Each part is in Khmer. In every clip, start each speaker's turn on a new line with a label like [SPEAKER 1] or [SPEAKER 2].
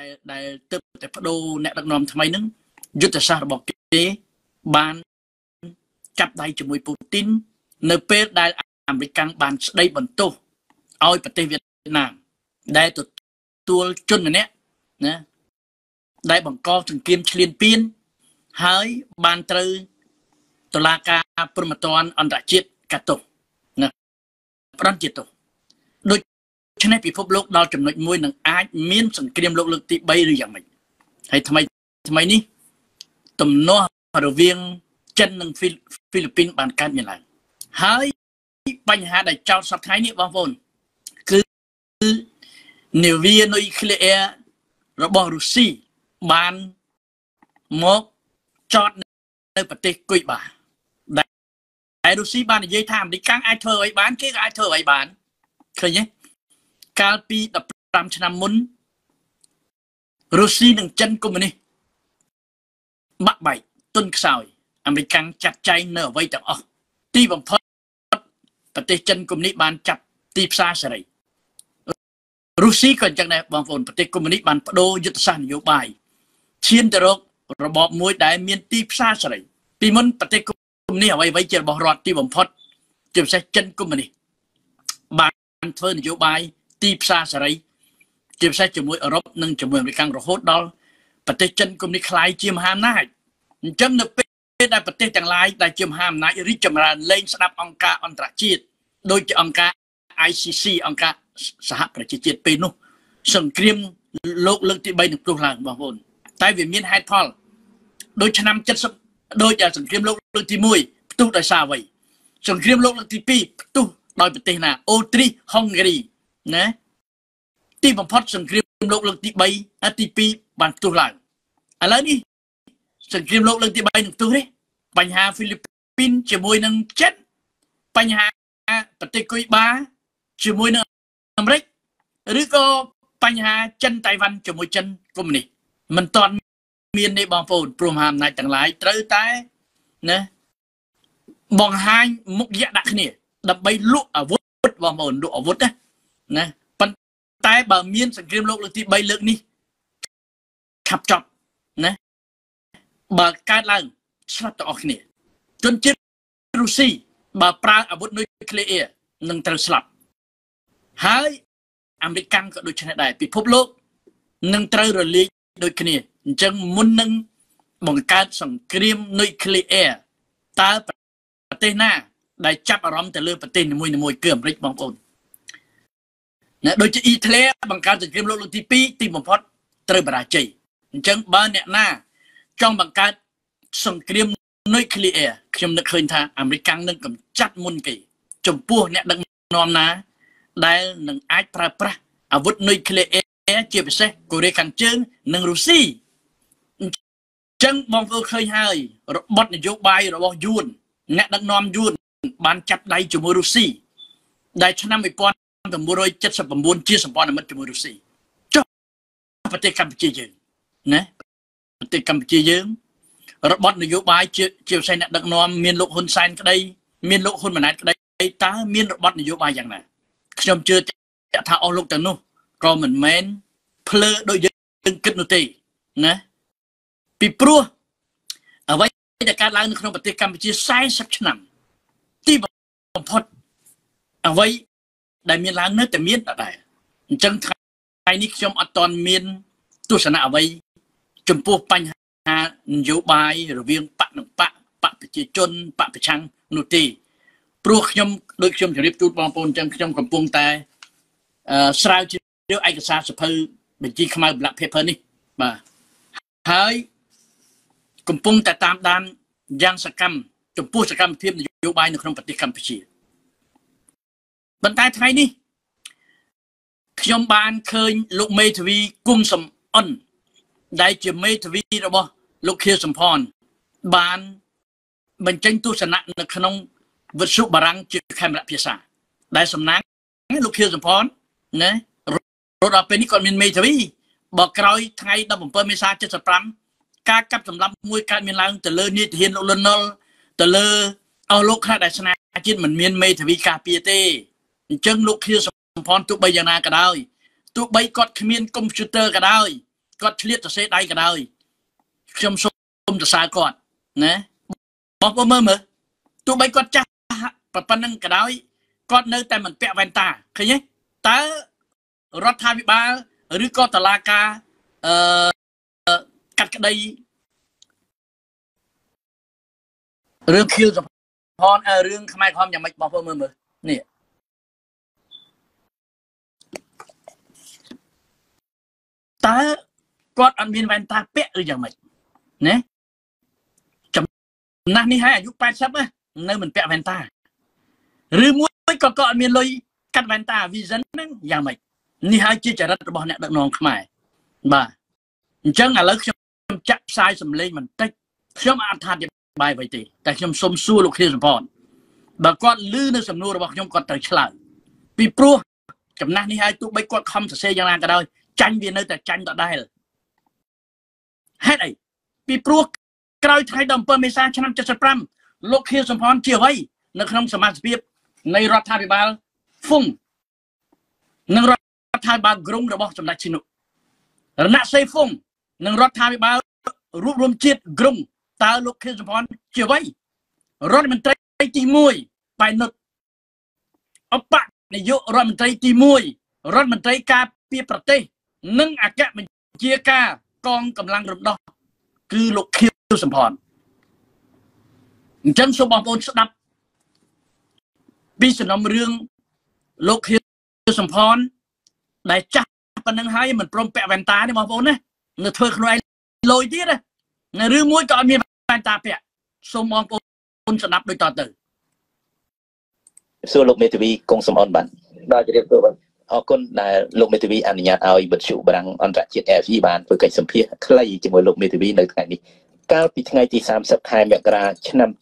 [SPEAKER 1] ដែលទៅតែបដូរអ្នកដឹកនាំថ្មីហ្នឹងយុទ្ធសាស្ត្ររបស់គេបានចាប់ដៃជាមួយពូទីននៅពេលដែលអាមេរិកបានស្ដីបន្ទោសឲ្យប្រទេសវៀតណាមដែលទទួលជនម្នាក់ណាដែលបង្កសង្គ្រាមឈ្លានពានហើយបានត្រូវតុលាការព្រហ្មទណ្ឌអន្តរជាតិកាត់ទោសណាផ្ដន្ទាទោសដូច្នេះពិភពលោកដល់ចំណុចមួយនឹងអាចមានសង្គ្រាមលោកលើកទី3ឬយ៉ាងម៉េចហើយថ្មីនេះទំនាស់រវាងចិននិងហ្វីលីពីនបានកើតមានឡើងហើយបញ្ហាដែលចោទសប្តាហ៍នេះបងប្អូនគឺនាវានុយក្លេអ៊ែររបស់រុស្ស៊ីបានមកចតនៅប្រទេសគុយបាដែលរុស្ស៊ីបាននិយាយថាអាមេរិកអាចធ្វើអ្វីបានគេក៏អាចធ្វើអ្វីបានឃើញទេកាលពី15ឆ្នាំមុនរុស្ស៊ីនិងចិនកុម្មុយនីសបាក់បែកទុនខ្សោយអាមេរិកចាត់ចែងនៅអ្វីទាំងអស់ទីបំផុតប្រទេសចិនកុម្មុយនីសបានចាប់ទីផ្សារសេរីរុស្ស៊ីក៏អញ្ចឹងដែរបងប្អូនប្រទេសកុម្មុយនីសបានបដូរយុទ្ធសាស្ត្រនយោបាយឈានទៅរករបបមួយដែលមានទីផ្សារសេរីពីមុនប្រទេសកុម្មុយនីសអ្វីជារបស់រដ្ឋទីបំផុតជាពិសេសចិនកុម្មុយនីសបានធ្វើនយោបាយទីផ្សារសេរីជាពិសេសជាមួយអឺរ៉ុបនិងជាមួយអាមេរិករហូតដល់ប្រទេសចិនកុម្មុយនីសក្លាយជាមហាអំណាចអញ្ចឹងនៅពេលដែលប្រទេសទាំងឡាយដែលជាមហាអំណាចរីកចម្រើនលែងស្ដាប់អង្គការអន្តរជាតិដូចជាអង្គការ ICC អង្គការសហប្រជាជាតិពេលនោះសង្គ្រាមលោកលើកទី3នឹងផ្ទុះឡើងបងប្អូនតែវាមានហេតុផលដូចឆ្នាំ70ដូចសង្គ្រាមលោកលើកទី1ផ្ទុះដោយសារអ្វីសង្គ្រាមលោកលើកទី2ផ្ទុះដោយប្រទេសណាអូទ្រីសហុងហ្គារីណាទីបំផុតសង្គ្រាមលោកលើកទី3ទី2បានផ្ទុះឡើងឥឡូវនេះសង្គ្រាមលោកលើកទី3នឹងផ្ទុះទេបញ្ហាហ្វីលីពីនជាមួយនឹងចិនបញ្ហាប្រទេសគុយបាជាមួយនឹងអាមេរិកឬក៏បញ្ហាចិនតៃវ៉ាន់ជាមួយចិនកុម្មុយនីសមិនទាន់មានទេបងប្អូនព្រមហាអំណាចទាំងឡាយត្រូវតែណាបង្ហាញមុខយៈដាក់គ្នាដើម្បីលក់អាវុធបងប្អូនលក់អាវុធណាប៉ុន្តែបើមានសង្គ្រាមលោកលើកទី3លើកនេះឆាប់ចប់ណាបើកើតឡើងស្លាប់ទាំងអស់គ្នាជនជាតិរុស្ស៊ីបើប្រើអាវុធនុយក្លេអ៊ែរនឹងត្រូវស្លាប់ហើយអាមេរិកក៏ដូចនេះដែរពិភពលោកនឹងត្រូវរលាយដូចគ្នាអញ្ចឹងមុននឹងបង្កើតសង្គ្រាមនុយក្លេអ៊ែរតើប្រទេសណាដែលចាប់អារម្មណ៍ទៅលើប្រទេសនីមួយៗគឺអាមេរិកបងប្អូនណាដូចជាអ៊ីតាលីបង្កើតសង្គ្រាមលោកលើកទី2ទីបំផុតត្រូវបរាជ័យអញ្ចឹងបើអ្នកណាចង់បង្កើតសង្គ្រាមនុយក្លេអ៊ែរខ្ញុំនឹកឃើញថាអាមេរិកនឹងកម្ចាត់មុនគេចំពោះអ្នកដឹកនាំណាដែលនឹងអាចប្រើប្រាស់អាវុធនុយក្លេអ៊ែរជាពិសេសកូរ៉េខាងជើងនិងរុស្ស៊ីអញ្ចឹងបងប្អូនឃើញហើយរបបនយោបាយរបស់យួនអ្នកដឹកនាំយួនបានចាប់ដៃជាមួយរុស្ស៊ីដែលឆ្នាំ1979ជាសម្ព័ន្ធមិត្តជាមួយរុស្ស៊ីចុះប្រទេសកម្ពុជាយើងណាប្រទេសកម្ពុជាយើងរបបនយោបាយជាពិសេសអ្នកដឹកនាំមានលោកហ៊ុនសែនក្តីមានលោកហ៊ុនម៉ាណែតក្តីតើមានរបបនយោបាយយ៉ាងណាខ្ញុំជឿថាអស់លោកទាំងនោះក៏មិនមែនភ្លើដូចយើងគិតនោះទេណាពីព្រោះអ្វីដែលកើតឡើងនៅក្នុងប្រទេសកម្ពុជា40ឆ្នាំទីបំផុតអ្វីដែលមានឡើងនៅតែមានដដែលអញ្ចឹងថ្ងៃនេះខ្ញុំអត់ទាន់មានទស្សនៈអ្វីចំពោះបញ្ហានយោបាយរវាងបកនិងបកប្រជាជនបកប្រឆាំងនោះទេព្រោះខ្ញុំដូចខ្ញុំជម្រាបជូនបងប្អូនអញ្ចឹងខ្ញុំកំពុងតែស្រាវជ្រាវឯកសារសភៅបញ្ជីខ្មៅ Black Paper នេះបាទហើយកំពុងតែតាមដានយ៉ាងសកម្មចំពោះសកម្មភាពនយោបាយនៅក្នុងប្រទេសកម្ពុជាប៉ុន្តែថ្ងៃនេះខ្ញុំបានឃើញលោកមេធាវីគង់សំអនដែលជាមេធាវីរបស់លោកខៀវសំផនបានបញ្ចេញទស្សនៈនៅក្នុងវិទ្យុបារាំងជាខេមរៈភាសាដែលសំណាងលោកខៀវសំផនណារត់ដល់ពេលនេះគាត់មានមេធាវីបើក្រោយថ្ងៃ17មេសា75ការកាប់សម្លាប់មួយកើតមានឡើងទៅលើនាយទាហានលោកលន់នល់ទៅលើអស់លោកខ្លះដែលស្នាជាតិមិនមានមេធាវីការពារទេអញ្ចឹងលោកខៀវសំផនទោះបីយ៉ាងណាក៏ដោយទោះបីគាត់គ្មានកុំព្យូទ័រក៏ដោយគាត់ឆ្លៀតសរសេរដៃក៏ដោយខ្ញុំសូមសរសើរគាត់ណាបងប្អូនមើលទោះបីគាត់ចាស់ប៉ុណ្ណឹងក៏ដោយគាត់នៅតែមិនពាក់វ៉ែនតាឃើញទេតើរដ្ឋាភិបាលឬក៏តុលាការកាត់ក្តីរឿងខៀវសំផនរឿងខ្មែរក្រហមយ៉ាងម៉េចបងប្អូនមើលនេះតើគាត់អត់មានវ៉ែនតាពាក់ឬយ៉ាងម៉េចណាចំណាស់នេះហើយអាយុ80នៅមិនពាក់វ៉ែនតាឬមួយក៏គាត់អត់មានលុយកាត់វ៉ែនតា Vision ហ្នឹងយ៉ាងម៉េចនេះហើយជាចរិតរបស់អ្នកដឹកនាំខ្មែរបាទអញ្ចឹងឥឡូវខ្ញុំចាក់ផ្សាយសម្លេងបន្តិចខ្ញុំអត់ថាបាយអ្វីទេតែខ្ញុំសុំសួរលោកខៀវសំផនបើគាត់ឮនៅសំណួររបស់ខ្ញុំគាត់ត្រូវឆ្លើយពីព្រោះចំណាស់នេះហើយទោះបីគាត់ខំសរសេរយ៉ាងណាក៏ដោយចាញ់វានៅតែចាញ់ដដែលហេតុអីពីព្រោះក្រោយថ្ងៃ17មេសាឆ្នាំ75លោកខៀវសំផនជាអ្វីនៅក្នុងសមាជិកភាពនៃរដ្ឋាភិបាលហ្វុងនិងរដ្ឋាភិបាលក្រុងរបស់សម្ដេចឈិនុរណសិរ្សហ្វុងនិងរដ្ឋាភិបាលរួបរวมជាតិក្រុងតើលោកខៀវសំផនជាអ្វីរដ្ឋមន្ត្រីទី1ប៉ែនុតអបនាយករដ្ឋមន្ត្រីទី1រដ្ឋមន្ត្រីការពារប្រទេសនិងអគ្គបញ្ជាការកងកម្លាំងរំដោះគឺលោកខៀវសំផនអញ្ចឹងសូមបងប្អូនស្ដាប់ពីសំណុំរឿងលោកខៀវសំផនដែលចាស់ប៉ុណ្ណឹងហើយមិនព្រមពាក់វ៉ែនតាទេបងប្អូនណានៅធ្វើខ្លួនឯងលយទៀតណាឬមួយក៏អត់មានវ៉ែនតាពាក់សូមបងប្អូនស្ដាប់ដូចតទៅ
[SPEAKER 2] សួរលោកមេធាវីកុងសំអនបានបាទជម្រាបសួរបាទអរគុណដែលលោកមេធាវីអនុញ្ញាតឲ្យវិទ្យុបារាំងអន្តរជាតិ AFE បានធ្វើកិច្ចសម្ភាសន៍ខ្លីជាមួយលោកមេធាវីនៅថ្ងៃនេះកាលពីថ្ងៃទី30 ខែមករាឆ្នាំ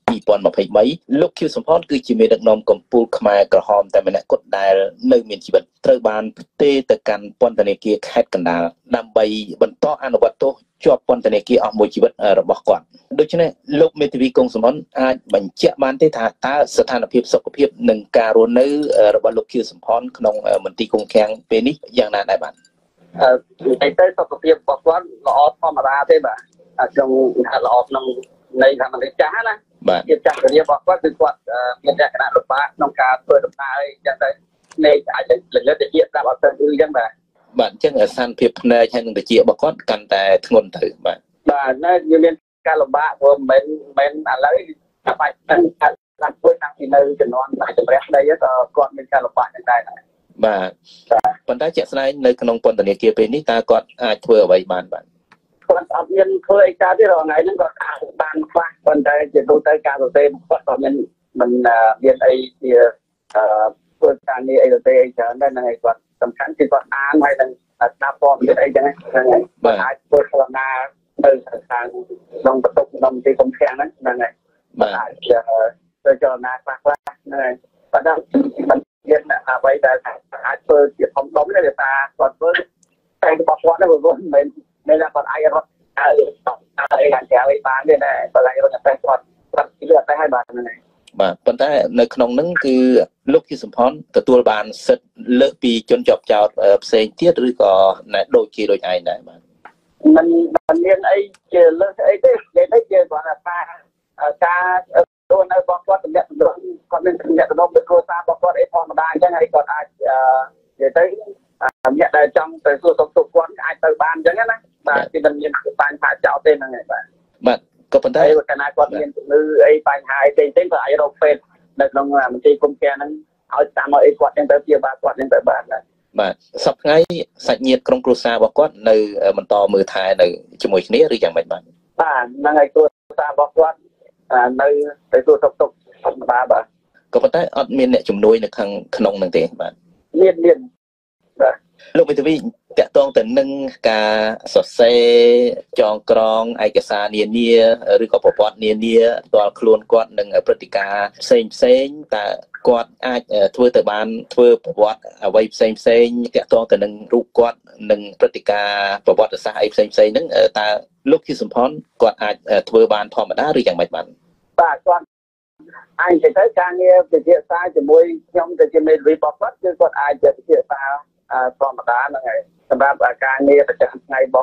[SPEAKER 2] 2023លោកខៀវសំផនគឺជាមេដឹកនាំកម្ពុជាខ្មែរក្រហមតែម្នាក់គត់ដែលនៅមានជីវិតត្រូវបានផ្ទេរទៅកាន់ពន្ធនាគារខេត្តកណ្ដាលដើម្បីបន្តអនុវត្តទោសជាប់ពន្ធនាគារអស់មួយជីវិតរបស់គាត់ដូច្នេះលោកមេធាវីកុងសំផនអាចបញ្ជាក់បានទេថាតើស្ថានភាពសុខភាពនិងការរស់នៅរបស់លោកខៀវសំផនក្នុងមន្ទីរឃុំឃាំងពេលនេះយ៉ាងណាដែរបាទ
[SPEAKER 3] ទៅសុខភាពរបស់គាត់ល្អធម្មតាទេបាទក្នុងល្អក្នុងនៃធម្មតាចាស់ណាជាចាស់រៀបរបស់គាត់គឺគាត់មានលក្ខណៈលំបាកក្នុងការធ្វើដំណើរអីចឹងទៅនៃអាចល្ងឹតតិចប្រាប់អត់ទៅអញ្ចឹងបាទ
[SPEAKER 2] អញ្ចឹងស្ថានភាពភ្នែកហើយនឹងតិចរបស់គាត់កាន់តែធ្ងន់ទៅ
[SPEAKER 3] បាទនៅវាមានការលំបាកព្រោះមិនឥឡូវតែបាច់តែធ្វើតាំងពីនៅជំនាន់តែចម្រះដីក៏គាត់មានការលំបាកយ៉ាងដែរ
[SPEAKER 2] បាទប៉ុន្តែជាក់ស្ដែងនៅក្នុងពន្ធនាគារពេលនេះតើគាត់អាចធ្វើអ្វីបានបាទ
[SPEAKER 3] គាត់អត់មានធ្វើអីកើតទេរាល់ថ្ងៃហ្នឹងគាត់បានខ្វះប៉ុន្តែជាទូទៅការសរសេរគាត់ក៏មានមានអីជាធ្វើការងារអីទៅទេអីច្រើនដែរហ្នឹងហើយគាត់សំខាន់គឺគាត់អានហើយនឹងស្ដាប់ព័ត៌មានអីចឹងហ្នឹងហើយបាទអាចធ្វើខ្លនាទៅខាងក្នុងបន្ទប់ក្នុងទីកំឃាំងហ្នឹងហើយបាទអាចទៅចលនាខ្លះហ្នឹងហើយប៉ុន្តែมันមានអ្វីដែលអាចធ្វើជាធំដុំទេដោយសារគាត់ធ្វើតែរបស់គាត់ហ្នឹងព្រោះមិនដែលគាត់អាចរត់អីខាងក្រៅអីបានទេណាបើឡាយរត់តែគាត់ពីលើតែឲ្យបានហ្នឹងហើយ
[SPEAKER 2] បាទប៉ុន្តែនៅក្នុងហ្នឹងគឺលោកខៀវសំផនទទួលបានសិទ្ធិលើកពីជនជាប់ចោតផ្សេងទៀតឬក៏ដូចជាដូចឯងដែរបាទ
[SPEAKER 3] มันមានអីជាលើកអីទេនិយាយទៅជាគាត់ថាការរស់នៅរបស់គាត់តំណែងគាត់មានតំណែងដូចគ្រួសាររបស់គាត់អីធម្មតាអញ្ចឹងហើយគាត់អាចនិយាយទៅអ្នកដែលចង់ទៅសួរសុខទុក្ខគាត់អាចទៅបានអញ្ចឹងណាបាទគឺមិនមានបញ្ហាចោលទេហ្នឹងហើយ
[SPEAKER 2] បាទក៏ប៉ុន្តែ
[SPEAKER 3] កាលណាគាត់មានជំងឺអីបញ្ហាអីផ្សេងៗក៏អាចរកពេទ្យនៅក្នុងមន្ទីរឃុំឃាំងហ្នឹងឲ្យតាមឲ្យគាត់ចឹងទៅព្យាបាលគាត់ចឹងទៅបាន
[SPEAKER 2] បាទសប្តាហ៍ថ្ងៃសាច់ញាតិក្រុមគ្រួសាររបស់គាត់នៅបន្តមើលថែនៅជាមួយគ្នាឬយ៉ាងម៉េចបាទ
[SPEAKER 3] ហ្នឹងហើយគ្រួសាររបស់គាត់នៅទៅសួរសុខទុក្ខធម្មតាបាទ
[SPEAKER 2] ក៏ប៉ុន្តែអត់មានអ្នកជំនួយនៅខាងក្នុងហ្នឹងទេបាទ
[SPEAKER 3] មានបាទ
[SPEAKER 2] លោកមេធាវីតកតងទៅនឹងការសរសេរចងក្រងឯកសារនានាឬក៏ប្រព័ន្ធនានាផ្ទាល់ខ្លួនគាត់នឹងព្រឹត្តិការណ៍ផ្សេងតើគាត់អាចធ្វើទៅបានធ្វើប្រវត្តិអ្វីផ្សេងតកតងទៅនឹងរូបគាត់និងព្រឹត្តិការណ៍ប្រវត្តិសាស្ត្រអីផ្សេងហ្នឹងតើលោកខៀវសំផនគាត់អាចធ្វើបានធម្មតាឬយ៉ាងម៉េច
[SPEAKER 3] បាទគាត់អាចទៅការងារវិទ្យាសាស្ត្រជាមួយខ្ញុំទៅជាមេធាវីរបស់គាត់គឺគាត់អាចវិទ្យាសាស្ត្រធម្មតាហ្នឹងហើយសម្រាប់ការងារប្រចាំថ្ងៃរបស់ឬ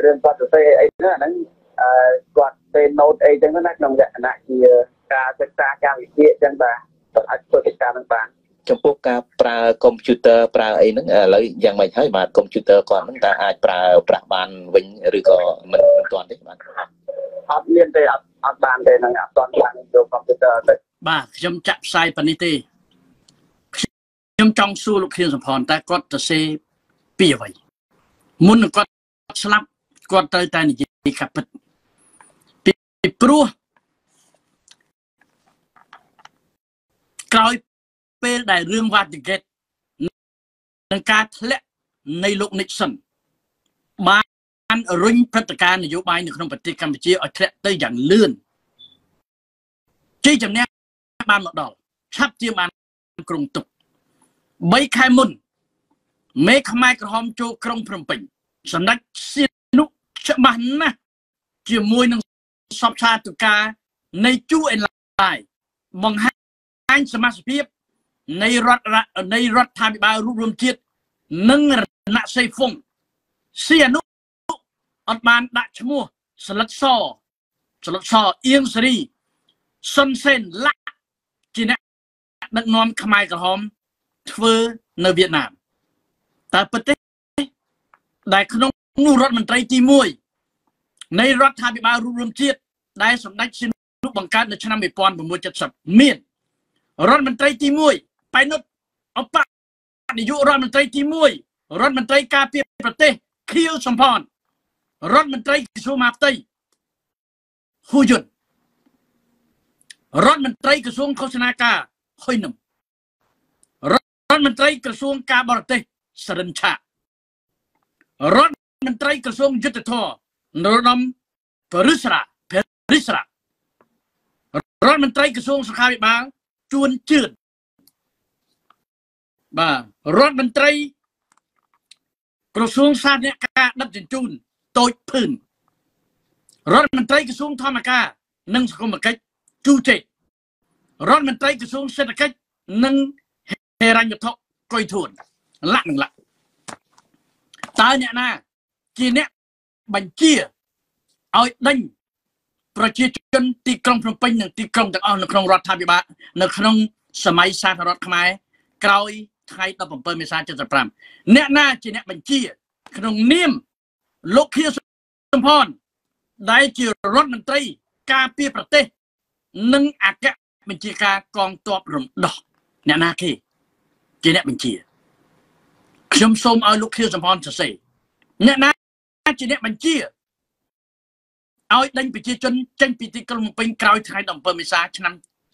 [SPEAKER 3] រឿងគាត់ទៅទេអីហ្នឹងអាហ្នឹងគាត់ទេណូតអីចឹងណាក្នុងលក្ខណៈជាការសិក្សាការវិភាគចឹងបាទគាត់អាចធ្វើកិច្ចការនឹងបាន
[SPEAKER 2] ចំពោះការប្រើកុំព្យូទ័រប្រើអីហ្នឹងឥឡូវយ៉ាងម៉េចហើយបាទកុំព្យូទ័រគាត់ហ្នឹងតើអាចប្រើប្រាស់បានវិញឬក៏មិនទាន់ទេបាទ
[SPEAKER 3] អត់មានទេអត់បានទេហ្នឹងអត់ទាន់បានយកកុំព្យូទ័រទៅ
[SPEAKER 1] បាទខ្ញុំចាក់ផ្សាយប៉ុណ្នេះទេខ្ញុំចង់សួរលោកខៀវសំផនតើគាត់ទៅសេពីអ្វីមុននឹងគាត់ស្លាប់គាត់ត្រូវតែនិយាយការពិតពីព្រោះក្រោយពេលដែលរឿង Watergate នឹងការធ្លាក់នៃលោក Nixon បានរុញព្រឹត្តិការណ៍នយោបាយនៅក្នុងប្រទេសកម្ពុជាឲ្យធ្លាក់ទៅយ៉ាងលឿនជ័យជំនះបានមកដល់ឆាប់ជាបានគ្រងទុក3ខែមុនមេខ្មែរក្រហមចូលក្រុងភ្នំពេញសម្ដេចសៀនុច្បាស់ណាស់ជាមួយនឹងសពឆាតុការនៃជួអេនឡាយបង្ហាញសមាជិកភាពនៃរដ្ឋាភិបាលរួមជាតិនិងរណសិរ្សហ្វុងសៀនុអត់បានដាក់ឈ្មោះស្លឹកសអៀងសេរីសុនសេនឡាក់ជាអ្នកដឹកនាំខ្មែរក្រហមធ្វើនៅវៀតណាមតើប្រទេសដែលក្នុងនោះរដ្ឋមន្ត្រីទី1នៃរដ្ឋាភិបាលរួមជាតិដែលសម្ដេចសៀនុបង្កើតនៅឆ្នាំ1970មានរដ្ឋមន្ត្រីទី1ប៉ៃនុតអបនាយករដ្ឋមន្ត្រីទី1រដ្ឋមន្ត្រីការពារប្រទេសខៀវសំផនរដ្ឋមន្ត្រីក្រសួងមហាផ្ទៃហ៊ូយុនរដ្ឋមន្ត្រីក្រសួងឃោសនាការហ៊ុយនឹមរដ្ឋមន្ត្រីក្រសួងការបរទេសសរិនឆារដ្ឋមន្ត្រីក្រសួងយុទ្ធភ័ពនរោត្តមពរិស្រារដ្ឋមន្ត្រីក្រសួងសុខាភិបាលជួនជឿនបាទរដ្ឋមន្ត្រីក្រសួងសាធារណការដឹកជញ្ជូនតូចភឿនរដ្ឋមន្ត្រីក្រសួងធម្មការនិងសង្គមគិច្ចជូជេរដ្ឋមន្ត្រីក្រសួងសេដ្ឋកិច្ចនិងហិរញ្ញវត្ថុកុយធួនលាក់តើអ្នកណាជាអ្នកបញ្ជាឲ្យដេញប្រជាជនទីក្រុងភ្នំពេញនិងទីក្រុងទាំងអស់នៅក្នុងរដ្ឋាភិបាលនៅក្នុងសម័យសាធារណរដ្ឋខ្មែរក្រោយថ្ងៃ17មេសា75អ្នកណាជាអ្នកបញ្ជាក្នុងនាមលោកខៀវសំផនដែលជារដ្ឋមន្ត្រីការពារប្រទេសនិងអគ្គបញ្ជាការកងទ័ពរំដោះអ្នកណាគេជាអ្នកបញ្ជាខ្ញុំសូមឲ្យលោកខៀវសំផនសរសេរអ្នកណាជាអ្នកបញ្ជាឲ្យដេញប្រជាជនចេញពីទីក្រុងភ្នំពេញក្រោយថ្ងៃ17មេសាឆ្នាំ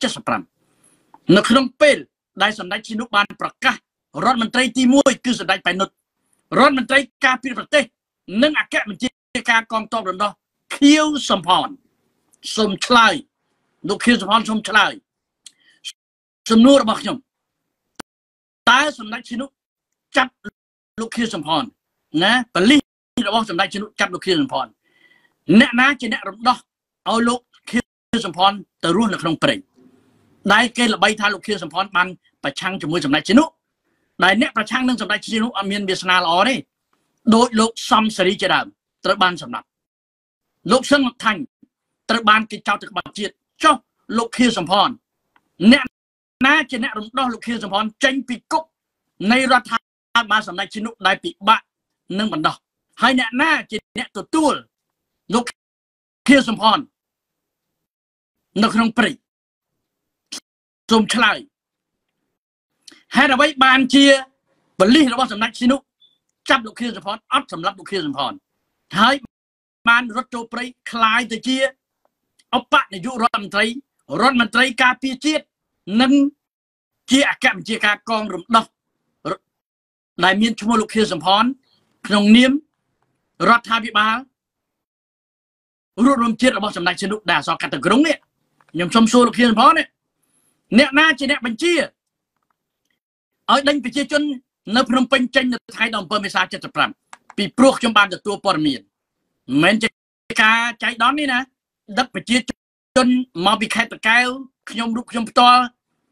[SPEAKER 1] 75នៅក្នុងពេលដែលសម្ដេចសៀនុបានប្រកាសរដ្ឋមន្ត្រីទី1គឺសម្ដេចប៉ៃនុតរដ្ឋមន្ត្រីការពារប្រទេសនិងអគ្គបញ្ជាការកងទ័ពរំដោះខៀវសំផនសូមឆ្លើយលោកខៀវសំផនសូមឆ្លើយសំណួររបស់ខ្ញុំតើសម្ដេចសៀនុចាប់លោកខៀវសំផនណាបលិសរបស់សម្ដេចសៀនុចាប់លោកខៀវសំផនអ្នកណាជាអ្នករំដោះឲ្យលោកខៀវសំផនទៅរស់នៅក្នុងព្រៃដែលគេល្បីថាលោកខៀវសំផនបានប្រឆាំងជាមួយសម្ដេចសៀនុដែលអ្នកប្រឆាំងនឹងសម្ដេចសៀនុអត់មានវាសនាល្អទេដោយលោកសំសេរីជាដើមត្រូវបានសម្លាប់លោកសឹងលថាញ់ត្រូវបានគេចោទទៅក្បត់ជាតិចុះលោកខៀវសំផនអ្នកណាជាអ្នករំដោះលោកខៀវសំផនចេញពីគុកនៃរដ្ឋាភិបាលសម្ដេចសៀនុដែលពិបាកនឹងបណ្ដោះហើយអ្នកណាជាអ្នកទទួលលោកខៀវសំផននៅក្នុងព្រៃសូមឆ្លើយហេតុអ្វីបានជាបលិសរបស់សម្ដេចសៀនុចាប់លោកខៀវសំផនអត់សម្លាប់លោកខៀវសំផនហើយបានរត់ចូលព្រៃคล้ายទៅជាឧបនាយករដ្ឋមន្ត្រីការពារជាតិនិងជាអគ្គបញ្ជាការកងរំដោះដែលមានឈ្មោះលោកខៀវសំផនក្នុងនាមរដ្ឋាភិបាលរួមជាតិរបស់សម្ដេចសៀនុដែលអសរកាត់ទៅក្រុងនេះខ្ញុំសូមសួរលោកខៀវសំផនអ្នកណាជាអ្នកបញ្ជាឲ្យដេញប្រជាជននៅភ្នំពេញចេញនៅថ្ងៃ17មេសា75ពីព្រោះខ្ញុំបានទទួលព័ត៌មានមិនមែនជាការចៃដន្យនេះណាដឹកប្រជាជនមកពីខេត្តតាកែវខ្ញុំរូបខ្ញុំផ្ទាល់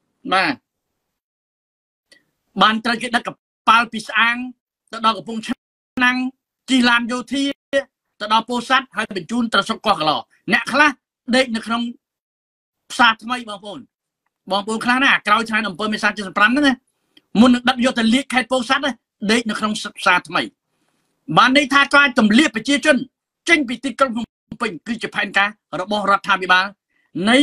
[SPEAKER 1] បានត្រូវគេដឹកកប៉ាល់ពីស្អាងទៅដល់កំពង់ឆ្នាំងជិះឡានយោធាទៅដល់ពោធិ៍សាត់ហើយបញ្ជូនត្រសុកកោះកឡអ្នកខ្លះដេកនៅក្នុងផ្សារថ្មីបងប្អូនខ្លះណាក្រោយថ្ងៃ7 មេសា 75ហ្នឹងណាមុននឹងដឹកយកទៅលៀកខេត្តពោធិ៍សាត់ដេកនៅក្នុងផ្សារថ្មីបានន័យថាការទម្លាក់ប្រជាជនចេញពីទីក្រុងភ្នំពេញគឺជាផែនការរបស់រដ្ឋាភិបាលនៃ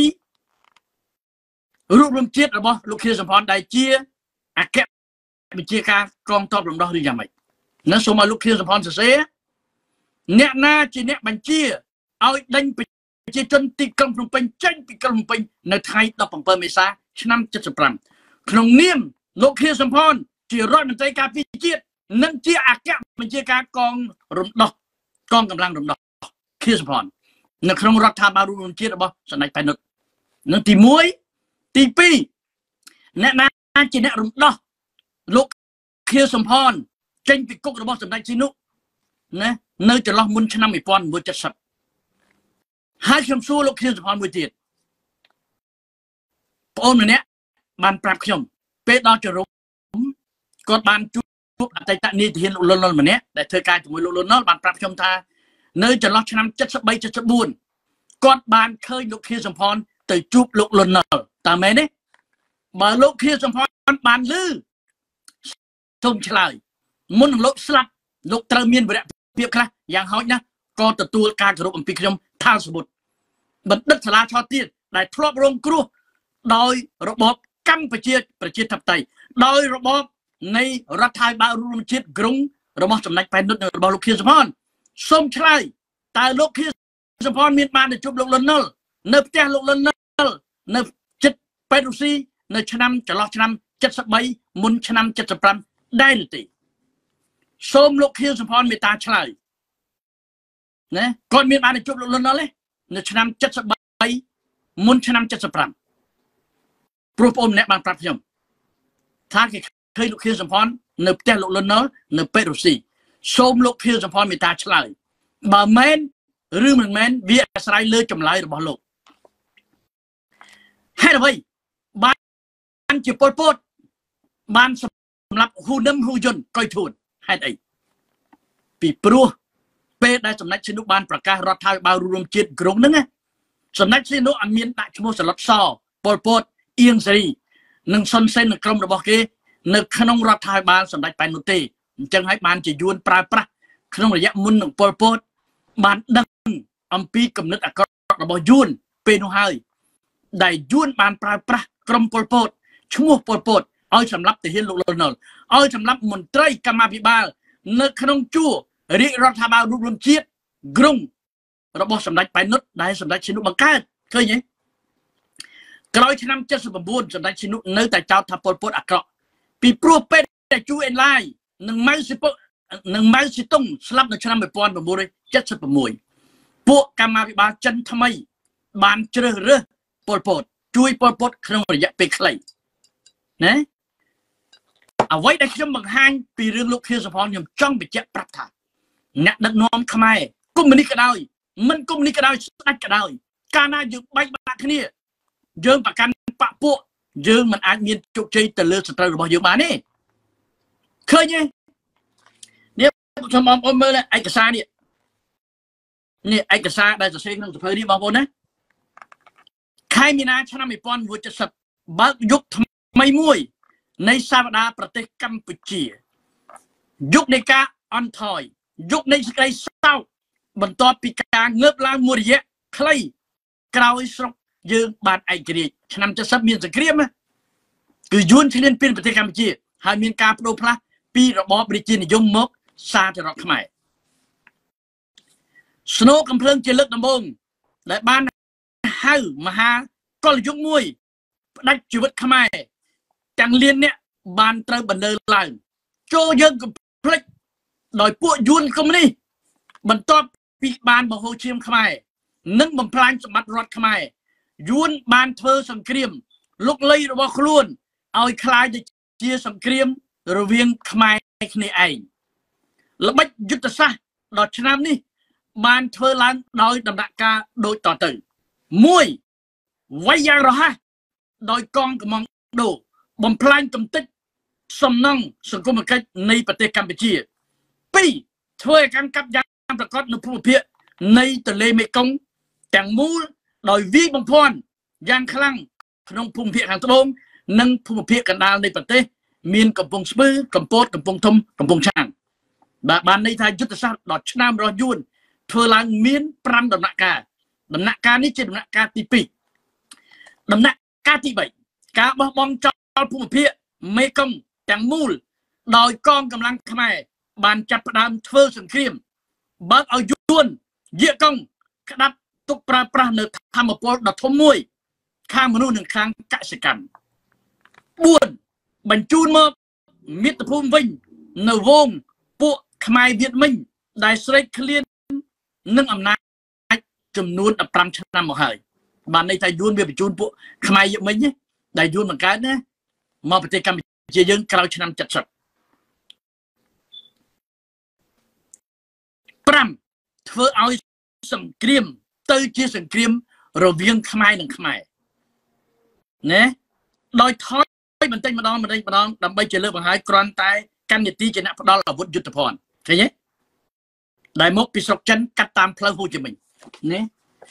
[SPEAKER 1] រូបរាងជាតិរបស់លោកខៀវសំផនដែលជាអគ្គបញ្ជាការកងទ័ពរំដោះឬយ៉ាងម៉េចណាសូមឲ្យលោកខៀវសំផនសរសេរអ្នកណាជាអ្នកបញ្ជាឲ្យដេញប្រជាជនទីក្រុងភ្នំពេញចេញពីក្រុងភ្នំពេញនៅថ្ងៃ17 មេសា ឆ្នាំ75ក្នុងនាមលោកខៀវសំផនជារដ្ឋមន្ត្រីការពារជាតិនិងជាអគ្គបញ្ជាការកងរំដោះកងកម្លាំងរំដោះខៀវសំផននៅក្នុងរដ្ឋាភិបាលរួមជាតិរបស់សម្ដេចប៉ែននុតនឹងទី1ទី2អ្នកណាជាអ្នករំដោះលោកខៀវសំផនចេញពីគុករបស់សម្ដេចស៊ីនុណានៅចន្លោះមុនឆ្នាំ1970ហើយខ្ញុំសួរលោកខៀវសំផនមួយទៀតបងអូនម្នាក់បានប្រាប់ខ្ញុំពេលដល់ចរុំគាត់បានជួបអតីតនាយទាហានលោកលន់នល់ម្នាក់ដែលធ្វើការជាមួយលោកលន់នល់បានប្រាប់ខ្ញុំថានៅចន្លោះឆ្នាំ73 74គាត់បានឃើញលោកខៀវសំផនទៅជួបលោកលន់នល់តើមែនទេបើលោកខៀវសំផនបានឮសូមឆ្លើយមុននឹងលោកស្លាប់លោកត្រូវមានវីរភាពខ្លះយ៉ាងហោចណាស់ក៏ទទួលការគោរពអំពីខ្ញុំថាសមុទ្របណ្ឌិតសាលាឆទានដែលធ្លាប់រងគ្រោះដោយរបបកម្ពុជាប្រជាធិបតេយ្យដោយរបបនៃរដ្ឋាភិបាលរួមជាតិក្រុងរបស់សម្ដេចប៉ែននុតរបស់លោកខៀវសំផនសូមឆ្លើយតើលោកខៀវសំផនមានបានទៅជួបលោកលន់នល់នៅផ្ទះលោកលន់នល់នៅចិត្តប៉ែនរុស៊ីនៅឆ្នាំចន្លោះឆ្នាំ73មុនឆ្នាំ75ដែរទេសូមលោកខៀវសំផនមេត្តាឆ្លើយណាគាត់មានបានទៅជួបលោកលន់នល់ទេនៅឆ្នាំ73មុនឆ្នាំ75ព្រោះបងម្នាក់បានប្រាប់ខ្ញុំថាគេឃើញលោកខៀវសំផននៅផ្ទះលោកលន់នល់នៅប៉ែនរុស៊ីសូមលោកខៀវសំផនមេត្តាឆ្លើយបើមែនឬមិនមែនវាអាស្រ័យលើចម្លើយរបស់លោកហេតុអ្វីបានជាប៉ុលពតបានសម្រាប់ហ៊ូនឹមហ៊ូយុនកុយធួនហេតុអីពីព្រោះពេលដែលសម្ដេចស៊ីនុបានប្រកាសរដ្ឋាភិបាលរួមជាតិក្រុងហ្នឹងសម្ដេចស៊ីនុអត់មានដាក់ឈ្មោះសឡុតសប៉ុលពតអៀងសេរីនិងសុនសេននៅក្រុមរបស់គេនៅក្នុងរដ្ឋាភិបាលសម្ដេចប៉ែននោះទេអញ្ចឹងហើយបានជាយួនប្រើប្រាស់ក្នុងរយៈមុននឹងប៉ុលពតបានដឹងអំពីគំនិតអាក្រក់របស់យួនពេលនោះហើយដែលយួនបានប្រើប្រាស់ក្រុមប៉ុលពតឈ្មោះប៉ុលពតឲ្យសម្លាប់ទាហានលោកលន់នល់ឲ្យសម្លាប់មន្ត្រីកម្មាភិបាលនៅក្នុងជួររាជរដ្ឋាភិបាលរួមជាតិក្រុងរបស់សម្ដេចប៉ែននុតដែលសម្ដេចស៊ីនុបង្កើតឃើញទេក្រោយឆ្នាំ79សម្ដេចស៊ីនុនៅតែចោទថាប៉ុលពតអាក្រក់ពីព្រោះពេលតែជួអេនឡាយនិងម៉ៅស៊ីតុងស្លាប់នៅឆ្នាំ1976ពួកកម្មាភិបាលចិនថ្មីបានជ្រើសរើសប៉ុលពតជួយប៉ុលពតក្នុងរយៈពេលខ្លីណាអ្វីដែលខ្ញុំបង្ហាញពីរឿងលោកខៀវសំផនខ្ញុំចង់បញ្ជាក់ប្រាប់ថាអ្នកដឹកនាំខ្មែរកុម្មុយនីសក៏ដោយមិនកុម្មុយនីសក៏ដោយស្ដេចក៏ដោយកាលណាយើងបែកបាក់គ្នាយើងប្រកាន់បកពួកយើងមិនអាចមានជោគជ័យទៅលើសត្រូវរបស់យើងបានទេឃើញទេនេះខ្ញុំបងប្អូនមើលឯកសារនេះឯកសារដែលសរសេរក្នុងសភៅនេះបងប្អូនណាខែមីនាឆ្នាំ1970បើកយុគថ្មីមួយនៃសាវតាប្រទេសកម្ពុជាយុគនៃការអន់ថយយុគនៃសេចក្តីសោកបន្ទាប់ពីការងើបឡើងមួយរយៈខ្លីក្រោយស្រុកយើងបានឯករាជ្យឆ្នាំ70មានសង្គ្រាមគឺយួនឈ្លានពានប្រទេសកម្ពុជាហើយមានការបដូរផ្លាស់ពីរបបរាជានិយមមកសាធារណខ្មែរស្នូកំភ្លើងជាលើកដំបូងដែលបានហៅមហាកលយុគមួយផ្ដាច់ជីវិតខ្មែរទាំងលានអ្នកបានត្រូវបណ្ដើរឡើងចូលយើងកំភ្លេចដោយពួកយួនកុម្មុយនីសបន្ទាប់ពីបានបង្ហូរឈាមខ្មែរនិងបំផ្លាញសម្បត្តិរដ្ឋខ្មែរយួនបានធ្វើសង្គ្រាមលុកលៃរបស់ខ្លួនឲ្យคล้ายទៅជាសង្គ្រាមរវាងខ្មែរគ្នាឯងល្បិចយុទ្ធសាស្ត្រដល់ឆ្នាំនេះបានធ្វើឡើងដោយដំណាក់កាលដូចតទៅ1វាយយ៉ាងរហ័សដោយកងកម្លាំងដូរបំផ្លាញកំទេចសំណង់សង្គមគិច្ចនៃប្រទេសកម្ពុជា2ធ្វើឲ្យកាន់កាប់យ៉ាងប្រកាសនៅភូមិភាគនៃទន្លេមេគង្គទាំងមូលដោយវាយបំភាន់យ៉ាងខ្លាំងក្នុងភូមិភាគខាងត្បូងនិងភូមិភាគកណ្ដាលនៃប្រទេសមានកំពង់ស្ពឺកំពតកំពង់ធំកំពង់ឆាងបាទបានន័យថាយុទ្ធសាស្ត្រដល់ឆ្នាំរស់យួនធ្វើឡើងមាន5ដំណាក់កាលដំណាក់កាលនេះជាដំណាក់កាលទី2ដំណាក់កាលទី3ការបោះបង់ចោលភូមិភាគមេគង្គទាំងមូលដោយកងកម្លាំងខ្មែរបានចាប់ផ្ដើមធ្វើសង្គ្រាមបើកឲ្យយួនយាកុងក្តាប់ទុកប្រើប្រាស់នៅធម្មពលដ៏ធំមួយខាងមនុស្សនិងខាងកសិកម្ម4បញ្ជូនមកមាតុភូមិវិញនៅវងពួកខ្មែរវៀតមិញដែលស្រេកឃ្លាននឹងអំណាចចំនួន15ឆ្នាំមកហើយបានន័យថាយួនវាបញ្ជូនពួកខ្មែរវៀតមិញដែលយួនបង្កើតណាមកប្រទេសកម្ពុជាយើងក្រោយឆ្នាំ70 5ធ្វើឲ្យសង្គ្រាមទៅជាសង្គ្រាមរវាងខ្មែរនិងខ្មែរណាដោយថយបន្តិចម្ដងដើម្បីជាលើកបង្ហាញគ្រាន់តែកាន់នីតិជាអ្នកផ្ដល់អាវុធយុទ្ធភ័ណ្ឌឃើញទេដែលមកពីស្រុកចិនកាត់តាមផ្លូវហូជីមិញណា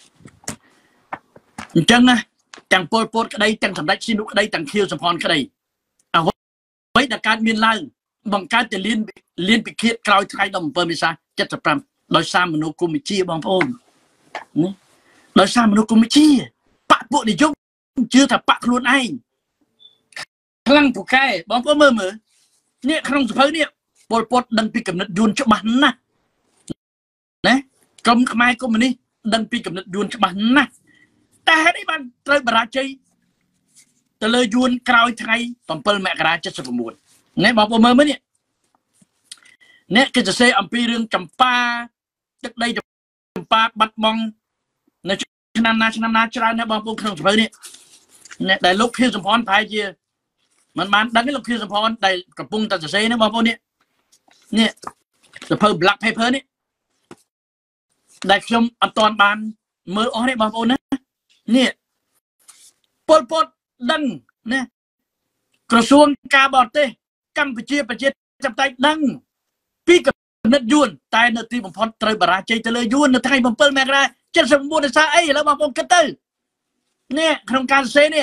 [SPEAKER 1] អញ្ចឹងណាទាំងពលពតក្តីទាំងសម្ដេចស៊ីនុក្តីទាំងខៀវសំផនក្តីអ្វីដែលកើតមានឡើងបង្កើតទៅលៀនពិឃាតក្រោយថ្ងៃ17មេសា75ដោយសារមនោគមវិជ្ជាបងប្អូនណាដោយសារមនោគមវិជ្ជាបកពួកនិយមជឿថាបកខ្លួនឯងខ្លាំងពូកែបងប្អូនមើលនេះក្នុងសភៅនេះពលពតដឹងពីគំនិតយួនច្បាស់ណាស់ណាក្រុមខ្មែរកុម្មុយនីសដឹងពីគំនិតយួនច្បាស់ណាស់តែហេតុអីបានត្រូវបរាជ័យទៅលើយួនក្រោយថ្ងៃ7មករា79ណែបងប្អូនមើលនេះអ្នកគេសរសេរអំពីរឿងចម្ប៉ាទឹកដីចម្ប៉ាបាត់បង់នៅឆ្នាំណាច្រើនណាបងប្អូនក្នុងសភៅនេះដែលលោកខៀវសំផនប្រហែលជាមិនបានដឹងទេលោកខៀវសំផនដែលកំពុងតែសរសេរណាបងប្អូននេះសភៅ Black Paper នេះដែលខ្ញុំអត់ទាន់បានមើលអស់ទេបងប្អូនណានេះពលពតដឹងណាក្រសួងការបរទេសកម្ពុជាប្រជាធិបតេយ្យដឹងពីគំនិតយួនតែនៅទីបំផុតត្រូវបរាជ័យទៅលើយួននៅថ្ងៃ7មករា79ដោយសារអីឥឡូវបងប្អូនគិតទៅនេះក្នុងការសរសេរនេះ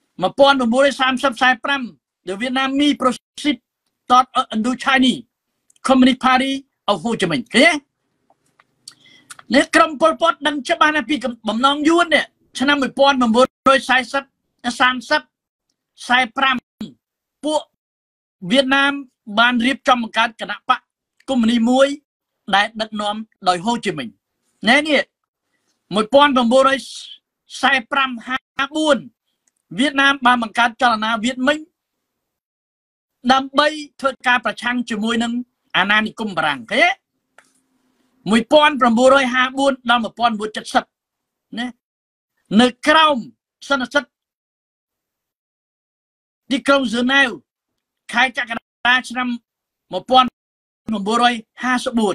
[SPEAKER 1] 1930-45 the Vietnamese proceed thought Indochina Communist Party of Ho Chi Minh ឃើញនេះក្រុមពលពតដឹងច្បាស់ណាស់ពីបំណងយួននេះឆ្នាំ1940 45ពួកវៀតណាមបានរៀបចំបង្កើតគណៈបកកុម្មុយនីសមួយដែលដឹកនាំដោយហូជីមិញណែនេះ1945-54វៀតណាមបានបង្កើតចលនាវៀតមិញដើម្បីធ្វើការប្រឆាំងជាមួយនឹងអាណានិគមបារាំងឃើញទេ1954ដល់1970ណានៅក្រោមសន្និសីទទីក្រុងហ្សឺណែវខែកក្កដាឆ្នាំ1954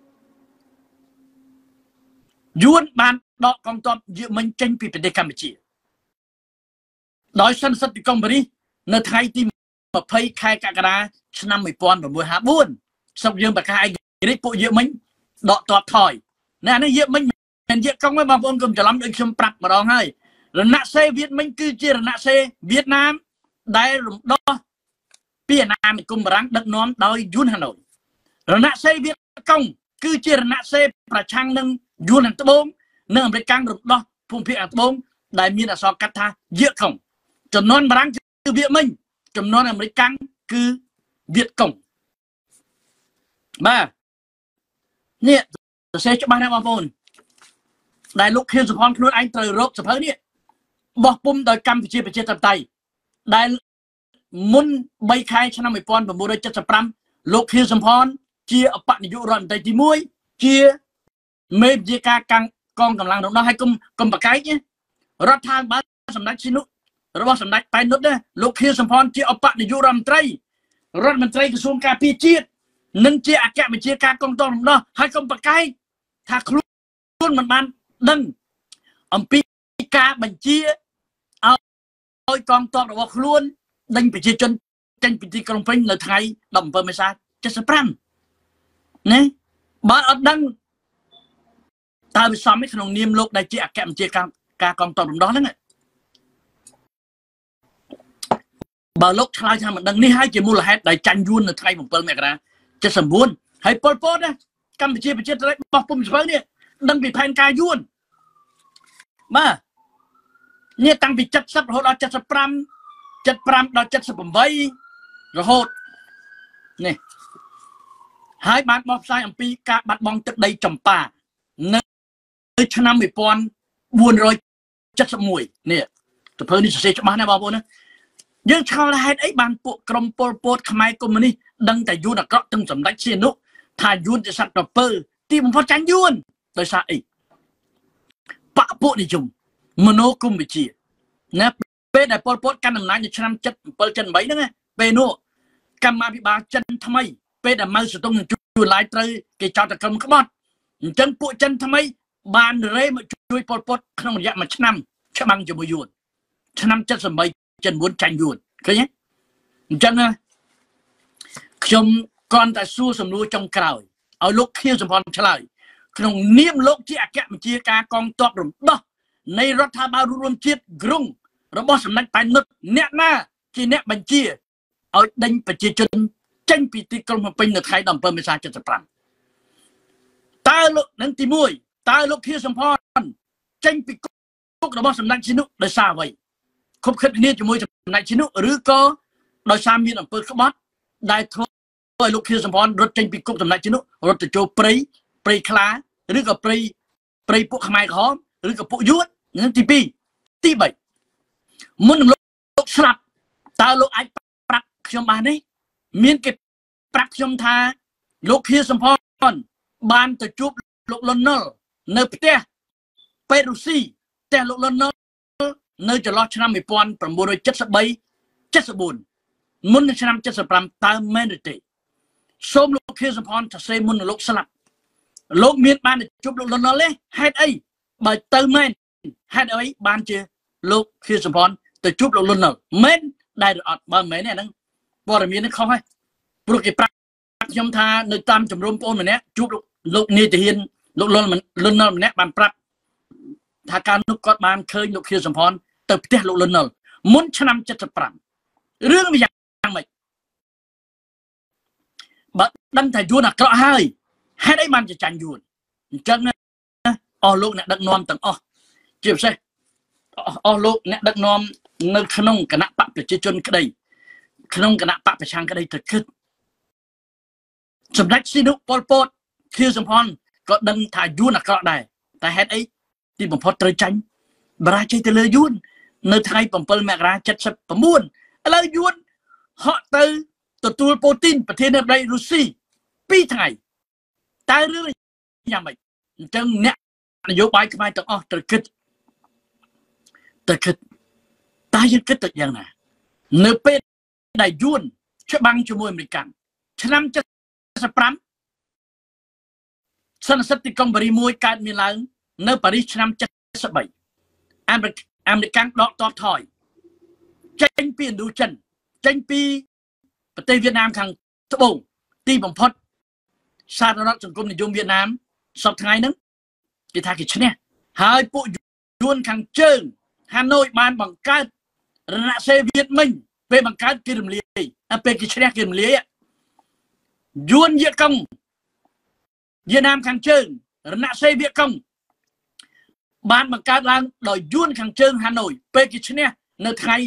[SPEAKER 1] យួនបានដកកងទ័ពយឺមិញចេញពីប្រទេសកម្ពុជាដោយសន្និសីទទីក្រុងប៉ារីសនៅថ្ងៃទី20ខែកក្កដាឆ្នាំ1954ស្រុកយើងប្រកាសឯករាជ្យពួកយឺមិញដកទ័ពថយណែនេះយឺមិញមិនយឺកុងទេបងប្អូនកុំច្រឡំដូចខ្ញុំប្រាប់ម្ដងហើយរណសេរីវៀតមិញគឺជារណសេរីវៀតណាមដែលរំដោះពីអាណានិគមបារាំងដឹកនាំដោយយួនហាណូយរណសេរីវៀតកុងគឺជារណសេរីប្រឆាំងនឹងយួនខាងត្បូងនិងអាមេរិកកាំងរំដោះភូមិភាគខាងត្បូងដែលមានអក្សរកាត់ថាយឺកុងចំនួនបារាំងគឺវៀតមិញចំនួនអាមេរិកកាំងគឺវៀតកុងបាទនេះសរសេរច្បាស់ណាស់បងប្អូនដែលលោកខៀវសុផាន់ខ្លួនឯងត្រូវរកសភៅនេះបោះពុំដោយកម្ពុជាប្រជាធិបតេយ្យដែលមុន3ខែឆ្នាំ1975លោកខៀវសំផនជាអបនាយករដ្ឋមន្ត្រីទី1ជាមេបញ្ជាការកងកម្លាំងរំដោះហើយកុំបកែករដ្ឋាភិបាលសម្ដេចស៊ីនុរបស់សម្ដេចប៉ែននុតណាលោកខៀវសំផនជាអបនាយករដ្ឋមន្ត្រីក្រសួងការពារជាតិនិងជាអគ្គបញ្ជាការកងទ័ពរំដោះហើយកុំបកែកថាខ្លួនមិនបានដឹងអំពីការបញ្ជាឲ្យកងទ័ពរបស់ខ្លួនដេញប្រជាជនចេញពីទីក្រុងភ្នំពេញនៅថ្ងៃ17មេសា75ណាបើអត់ដឹងវាសមឯក្នុងនាមលោកដែលជាអគ្គមន្ត្រីការកងទ័ពរំដោះហ្នឹងបើលោកឆ្លើយថាមិនដឹងនេះហើយជាមូលហេតុដែលចាញ់យួននៅថ្ងៃ7មករា79ហើយប៉ុលពតកម្ពុជាប្រជាធិបតេយ្យបោះពុំស្ពៅនេះដឹងពីផែនការយួនបាទនេះតាំងពី70រហូតដល់75ដល់78រហូតនេះហើយបានបោះផ្សាយអំពីការបាត់បង់ទឹកដីចម្ប៉ានៅឆ្នាំ1471នេះទៅធ្វើនេះសរសេរច្បាស់ណាស់បងប្អូនណាយើងឆ្លងហេតុអីបានពួកក្រុមប៉ុលពតខ្មែរកុម្មុយនីសដឹងតែយួនអាក្រក់ទាំងសម្ដេចសៀនុថាយួនជាសត្វក្រពើទីបំផុតចាញ់យួនដោយសារអីបកពួកនិយមមនោគមវិជ្ជាណាពេលដែលប៉ុលពតកាន់អំណាចនៅឆ្នាំ77 78ហ្នឹងពេលនោះកម្មាភិបាលចិនថ្មីពេលដែលម៉ៅសតុងនឹងជួយឡាយត្រូវគេចោទតែក្រុមក្បត់អញ្ចឹងពួកចិនថ្មីបានរេមកជួយប៉ុលពតក្នុងរយៈមួយឆ្នាំច្បាំងជាមួយយួនឆ្នាំ78 79ចាញ់យួនឃើញទេអញ្ចឹងខ្ញុំគ្រាន់តែសួរសំណួរចុងក្រោយឲ្យលោកខៀវសំផនឆ្លើយក្នុងនាមលោកជាអគ្គមន្ត្រីការកងទ័ពរំដោះនៃរដ្ឋាភិបាលរួមជាតិក្រុងរបស់សម្ដេចប៉ែននុតអ្នកណាជាអ្នកបញ្ជាឲ្យដេញប្រជាជនចេញពីទីក្រុងភ្នំពេញនៅថ្ងៃ17មេសា75តើលោកនឹងទី1តើលោកខៀវសំផនចេញពីគុករបស់សម្ដេចសៀនុដោយសារអ្វីខុបខិតគ្នាជាមួយសម្ដេចសៀនុឬក៏ដោយសារមានអំពើក្បត់ដែលធ្វើឲ្យលោកខៀវសំផនរត់ចេញពីគុកសម្ដេចសៀនុរត់ទៅចូលព្រៃខ្លាឬក៏ព្រៃពួកខ្មែរក្រហមឬក៏ពួកយួននឹងទី2ទី3មុននឹងលោកស្លាប់តើលោកអាចប្រាប់ខ្ញុំបានទេមានគេប្រាប់ខ្ញុំថាលោកខៀវសំផនបានទៅជួបលោកលន់នល់នៅផ្ទះពេទ្យរុស្ស៊ីផ្ទះលោកលន់នល់នៅចន្លោះឆ្នាំ1973 74មុននឹងឆ្នាំ75តើមែនឬទេសូមលោកខៀវសំផនសរសេរមុននឹងលោកស្លាប់លោកមានបានទៅជួបលោកលន់នល់ទេហេតុអីបើទៅមែនហេតុអីបានជាលោកខៀវសំផនទៅជួបលោកលន់នល់មែនដែលអត់បើមែនទេអាហ្នឹងព័ត៌មាននេះខុសហើយព្រោះគេប្រាប់ខ្ញុំថានៅតាមជំរំបងប្អូនម្នាក់ជួបលោកនាយទាហានលោកលន់នល់ម្នាក់បានប្រាប់ថាការនោះគាត់បានឃើញលោកខៀវសំផនទៅផ្ទះលោកលន់នល់មុនឆ្នាំ75រឿងវាយ៉ាងម៉េចបើដឹងថាយួនអាក្រក់ហើយហេតុអីបានចាញ់យួនអញ្ចឹងអស់លោកអ្នកដឹកនាំទាំងអស់ជាពិសេសអស់លោកអ្នកដឹកនាំនៅក្នុងគណៈបកប្រជាជនក្តីក្នុងគណៈបកប្រឆាំងក្តីទៅគិតសម្ដេចសៀនុប៉ុលពតខៀវសំផនក៏ដឹងថាយួនអាក្រក់ដែរតែហេតុអីទីបំផុតត្រូវចាញ់បរាជ័យទៅលើយួននៅថ្ងៃ7មករា79ឥឡូវយួនហក់ទៅទទួលពូទីនប្រធានាធិបតីរុស្ស៊ី2ថ្ងៃតើរឿងយ៉ាងម៉េចអញ្ចឹងអ្នកនយោបាយខ្មែរទាំងអស់ត្រូវគិតតែយើងគិតទៅយ៉ាងណានៅពេលដែលយួនច្បាំងជាមួយអាមេរិកឆ្នាំ75សន្និសីទទីក្រុងប៉ារីសមួយកើតមានឡើងនៅប៉ារីសឆ្នាំ73អាមេរិកដកទ័ពថយចេញពីឥណ្ឌូចិនចេញពីប្រទេសវៀតណាមខាងត្បូងទីបំផុតសាររដ្ឋសង្គមនិយមវៀតណាមសពថ្ងៃហ្នឹងគេថាគេឈ្នះហើយពួកយួនខាងជើងហាណូយបានបង្កើតរណសេរីវៀតមិញពេលបង្កើតគេរំលាយពេលគេឈ្នះគេរំលាយយួនវៀតកុងវៀតណាមខាងជើងរណសេរីវៀតកុងបានបង្កើតឡើងដោយយួនខាងជើងហាណូយពេលគេឈ្នះនៅថ្ងៃ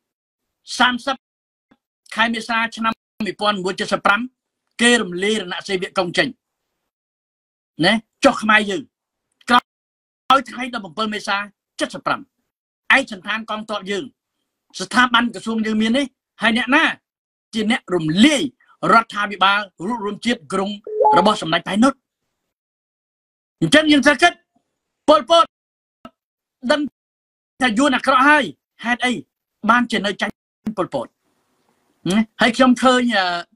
[SPEAKER 1] 30ខែមេសាឆ្នាំ1975គេរំលាយរណសេរីវៀតកុងចេញណាចុះខ្មែរយើងក្រោយថ្ងៃ17មេសា75ឯកសណ្ឋានកងទ័ពយើងស្ថាប័នក្រសួងយើងមាននេះហើយអ្នកណាជាអ្នករំលាយរដ្ឋាភិបាលរួមជាតិក្រុងរបស់សម្ដេចប៉ែននុតអញ្ចឹងយើងត្រូវគិតប៉ុលពតដឹងថាយួនអាក្រក់ហើយហេតុអីបានជានៅចាញ់ប៉ុលពតហើយខ្ញុំឃើញ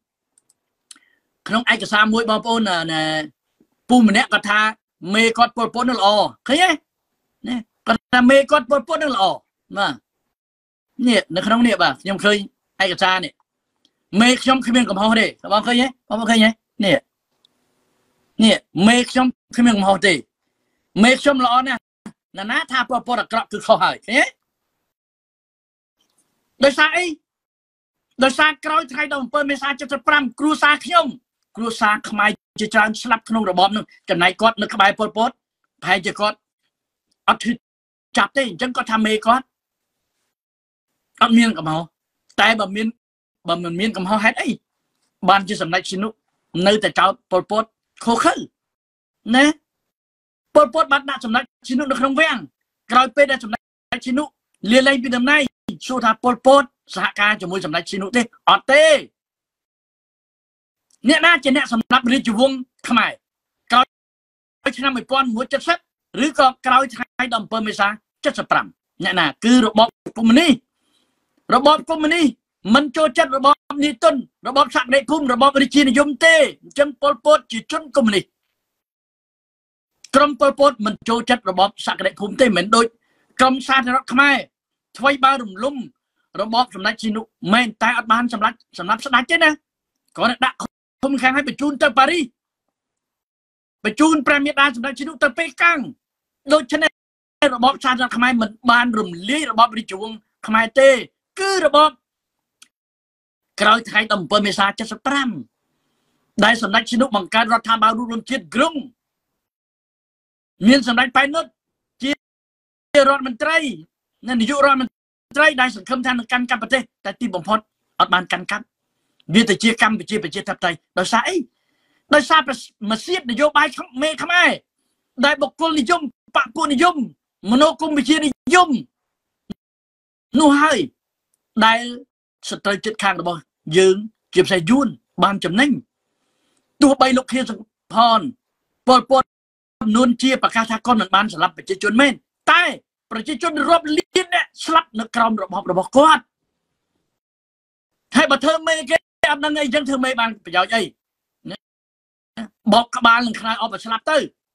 [SPEAKER 1] ក្នុងឯកសារមួយបងប្អូនពូម្នាក់គាត់ថាមេគាត់ប៉ុលពតនឹងល្អឃើញទេណាគាត់ថាមេគាត់ប៉ុលពតនឹងល្អបាទនេះនៅក្នុងនេះបាទខ្ញុំឃើញឯកសារនេះមេខ្ញុំគ្មានកំហុសទេបងឃើញទេបងឃើញទេនេះមេខ្ញុំគ្មានកំហុសទេមេខ្ញុំល្អណាស់ណាថាពលពតអាក្រក់គឺខុសហើយឃើញទេដោយសារអីដោយសារក្រោយថ្ងៃ17 មេសា 75គ្រួសារខ្ញុំគ្រួសារខ្មែរជាច្រើនស្លាប់ក្នុងរបបនោះចំណែកគាត់នៅក្បែរពលពតប្រហែលជាគាត់អត់ឈឺចាប់ទេអញ្ចឹងគាត់ថាមេគាត់អត់មានកំហុសតែបើមិនមានកំហុសហេតុអីបានជាសម្ដេចឈិនុនៅតែចោទពលពតខុសខើណាពលពតបានដាក់សម្ដេចឈិនុនៅក្នុងវាំងក្រោយពេលដែលសម្ដេចឈិនុលាលែងពីតំណែងសួរថាពលពតសហការជាមួយសម្ដេចឈិនុទេអត់ទេអ្នកណាជាអ្នកសម្រាប់រាជវង្សខ្មែរក្រោយឆ្នាំ1970ឬក៏ក្រោយថ្ងៃ17 មេសា 75អ្នកណាគឺរបបកុម្មុយនីសរបបកុម្មុយនីសមិនចូលចិត្តរបបនីតិនរបបសក្តិភូមិរបបរាជានិយមទេអញ្ចឹងពលពតជាជនកុម្មុយនីសក្រុមពលពតមិនចូលចិត្តរបបសក្តិភូមិទេមិនដូចក្រុមសាធារណខ្មែរថ្មីបើរំលំរបបសម្ដេចឈិនុមែនតែអត់បានសម្រាប់ស្ដេចទេណាគ្រាន់តែដាក់ឃុំខាំងឲ្យបញ្ជូនទៅប៉ារីសបញ្ជូនព្រះមេដាសម្ដេចឈិនុទៅប៉េកាំងដូច្នេះរបបសាធារណខ្មែរមិនបានរំលាយរបបរាជវង្សខ្មែរទេគឺរបបក្រោយថ្ងៃ17 មេសា 75ដែលសម្ដេចឈិនុបង្កើតរដ្ឋាភិបាលរួមជាតិក្រុងមានសម្ដេចប៉ែននុតជារដ្ឋមន្ត្រីនិងនាយករដ្ឋមន្ត្រីដែលសង្ឃឹមថានឹងកាន់កាប់ប្រទេសតែទីបំផុតអត់បានកាន់កាប់វាទៅជាកម្ពុជាប្រជាធិបតេយ្យដោយសារអីដោយសារម៉ាស៊ីននយោបាយមេខ្មែរដែលបុគ្គលនិយមបកពួកនិយមមនោគមវិជ្ជានិយមនោះហើយដែលសត្រូវចិត្តខាងរបស់យើងជាផ្សេងយួនបានចំណេញទោះបីលោកខៀវសំផនពលពតនួនជាប្រកាសថាគាត់មិនបានស្លាប់ប្រជាជនមែនតែប្រជាជនរាប់លានអ្នកស្លាប់នៅក្រោមរបបរបស់គាត់ហើយបើធ្វើមេគេអត់ដឹងអីចឹងធ្វើមេបានប្រយោជន៍អីបោកក្បាលនឹងខ្នើយអបស្លាប់ទៅ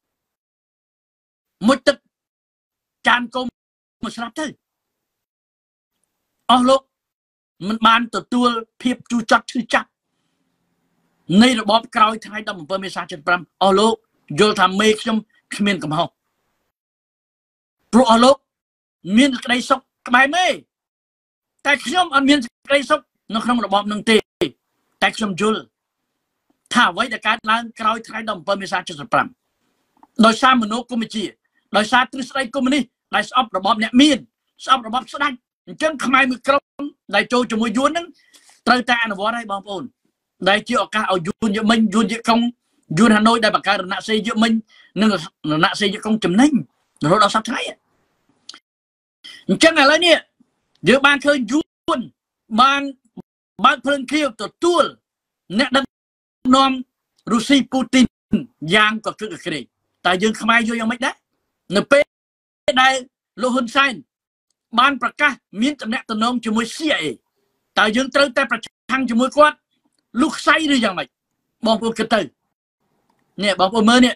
[SPEAKER 1] មួយទឹកចានគុំមកស្លាប់ទៅអស់លោកមិនបានទទួលភាពជូរចត់ឈឺចាប់នៃរបបក្រោយថ្ងៃ17 មេសា 75អស់លោកយល់ថាមេខ្ញុំគ្មានកំហុសព្រោះអស់លោកមានក្តីសុខក្បែរមេតែខ្ញុំអត់មានក្តីសុខនៅក្នុងរបបនឹងទេតែខ្ញុំយល់ថាអ្វីដែលកើតឡើងក្រោយថ្ងៃ17 មេសា 75ដោយសារមនោគមវិជ្ជាដោយសារទ្រឹស្ដីកុម្មុយនីសដែលស្អប់របបអ្នកមានស្អប់របបស្ដេចអញ្ចឹងខ្មែរមួយក្រុមដែលចូលជាមួយយួនហ្នឹងត្រូវតែអនុវត្តឲ្យបងប្អូនដែលជាឱកាសឲ្យយួនយកមិញយួនយកកុងយួនហាណូយដែលបង្កើតរណសិរ្សយកមិញនិងរណសិរ្សយកកុងចំណេញរហូតដល់សប្តាហ៍ថ្ងៃអញ្ចឹងឥឡូវនេះយើងបានឃើញយួនបានបើកភ្លើងខៀវទទួលអ្នកដឹកនាំរុស្ស៊ីពូទីនយ៉ាងកក្រឹកកក្រែងតែយើងខ្មែរយកយ៉ាងម៉េចដែរនៅពេលដែលលោកហ៊ុនសែនបានប្រកាសមានតំណែងតំណងជាមួយ CIA តើយើងត្រូវតែប្រឆាំងជាមួយគាត់លុះខ្សែឬយ៉ាងម៉េចបងប្អូនគិតទៅនេះបងប្អូនមើលនេះ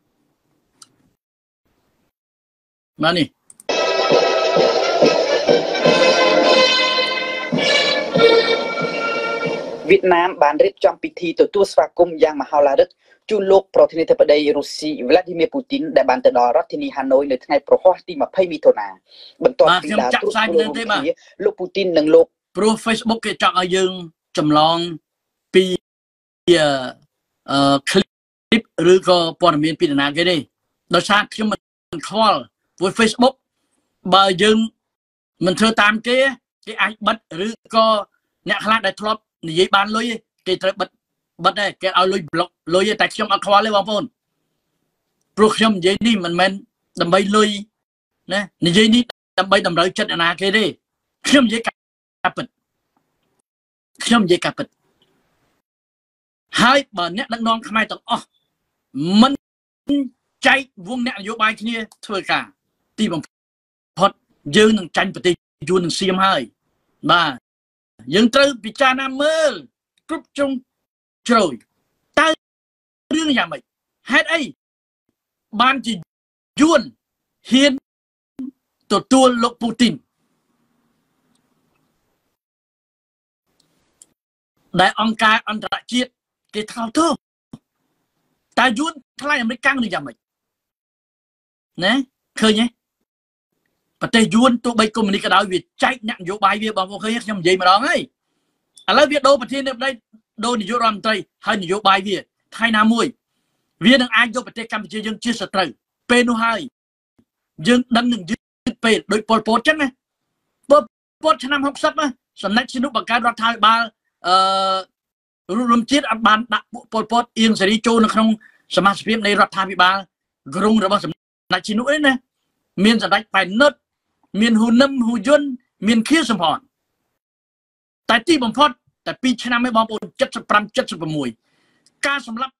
[SPEAKER 1] មកនេះ
[SPEAKER 4] វៀតណាមបានរៀបចំពិធីទទួលស្វាគមន៍យ៉ាងមហោឡារិកជូនលោកប្រធានាធិបតីរុស្ស៊ី Vladimir Putin ដែលបានទៅដល់រដ្ឋធានីហាណូយនៅថ្ងៃប្រហោះទី20 មិថុនាបន្ទាប់ពីដើរត្រួតពិនិត្យគ្នាលោក Putin និងលោក
[SPEAKER 1] ព្រោះ Facebook គេចង់ឲ្យយើងចម្លងពីคลิปឬក៏ព័ត៌មានពីណាគេទេដោយសារខ្ញុំមិនខ្វល់ព្រោះ Facebook បើយើងមិនធ្វើតាមគេអាចបិទឬក៏អ្នកខ្លះដែលធ្លាប់និយាយបានលុយគេត្រូវបិទដែរគេឲ្យលុយប្លុកលុយតែខ្ញុំអត់ខ្វល់ទេបងប្អូនព្រោះខ្ញុំនិយាយនេះមិនមែនដើម្បីលុយណានិយាយនេះដើម្បីតម្រូវចិត្តអាណាគេទេខ្ញុំនិយាយការពិតខ្ញុំនិយាយការពិតហើយបើអ្នកដឹកនាំខ្មែរទាំងអស់មិនចែកវងអ្នកនយោបាយគ្នាធ្វើការទីបំផុតយើងនឹងចាញ់ប្រទេសយួននឹងសៀមហើយបាទយើងត្រូវពិចារណាមើលគ្រប់ជ្រុងជ្រោយតើរឿងយ៉ាងម៉េចហេតុអីបានជាយួនហ៊ានទទួលលោកពូទីនដែលអង្គការអន្តរជាតិគេថ្កោលទោសតែយួនថ្លៃអាមេរិកកាំងនឹងយ៉ាងម៉េចណាឃើញទេប្រទេសយួនទោះបីកុម្មុយនីសក៏ដោយវាចែកអ្នកនយោបាយវាបងប្អូនឃើញខ្ញុំនិយាយម្ដងហើយឥឡូវវាដូរប្រធានាធិបតីដូរនាយករដ្ឋមន្ត្រីហើយនយោបាយវាថ្ងៃណាមួយវានឹងអាចយកប្រទេសកម្ពុជាយើងជាសត្រូវពេលនោះហើយយើងដឹងនឹងយឺតពេលដោយប៉ុលពតចឹងណាប៉ុលពតឆ្នាំ60សម្ដេចសីនុបង្កើតរដ្ឋាភិបាលរំជាតិអត់បានដាក់ប៉ុលពតអៀងសេរីចូលនៅក្នុងសមាជិកនៃរដ្ឋាភិបាលក្រុងរបស់សម្ដេចសីនុឯណាមានសម្ដេចប៉ែនណុតមានហ៊ូនឹមហ៊ូយុនមានខៀវសំផនតែទីបំផុតតែ2ឆ្នាំឯងបងប្អូន75 76ការសម្លាប់